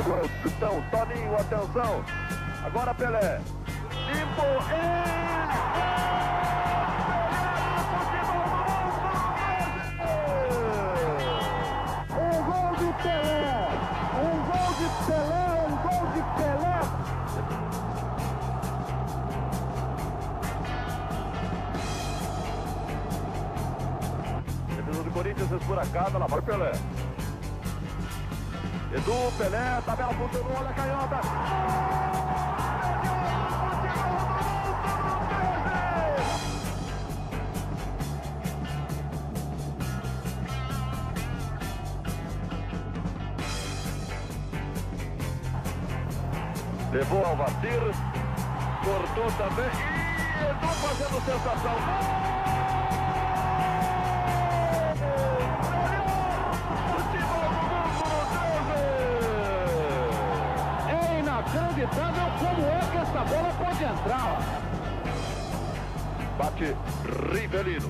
Então, Toninho, atenção. Agora Pelé. Limpo. Um gol de Pelé. Um gol de Pelé. Um gol de Pelé. Defesa do Corinthians esburacada, lá vai o Pelé. Edu, Pelé, tabela funcionou, olha a canhota. Levou ao Vacir, cortou também. E Edu fazendo sensação. Inacreditável como é que essa bola pode entrar. Bate Rivelino.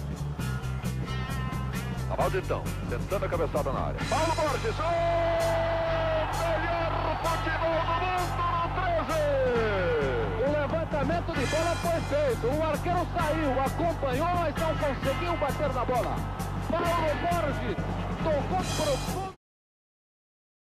Amalditão, tentando a cabeçada na área. Paulo Borges, o melhor futebol do mundo no 13. O levantamento de bola foi feito. O arqueiro saiu, acompanhou, mas não conseguiu bater na bola. Paulo Borges tocou profundo.